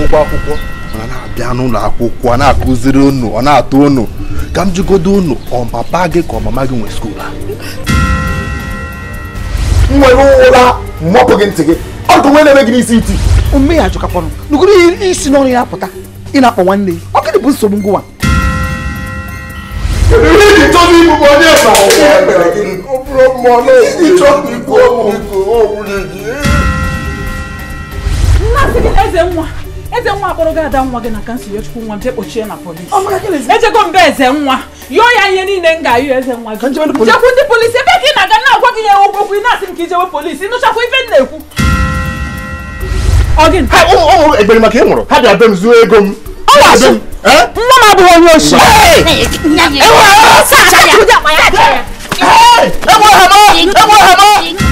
akwụkwọ mana na-abịa n'ụlọ akwụkwọ na-akụziri unu ọ na-atụ unu ka m jigodo unu ọ papa gị ka ọ mama gị nwe skuul a nwere ụra mmapụ gị ntị gị ọ dụ nwe na-eme gị n'isi iti ome ya jụkakwanụ nugoro isi n'ọrụ ya pụta ị na-akpọ nwanne gị ọ gịnị bụ nsogbu ngwa eze nwa akpọrọ gị ada nwa gị na kansụl Chukwu nwa je kpochie na polisi ejego mbe eze nwa yọọ ya ihe niile m ga-ayọ eze nwa gị jekwu ndị polisi ebe ka ị na-aga na-agwa gị ya okwu ị na-asị m ka ijewe polisi nụchakwa ife m na-ekwu ụmụ egbere maka ị nwụrụ ha bịa be m zuo ego m nwa m abụghị onye oshi enwe ha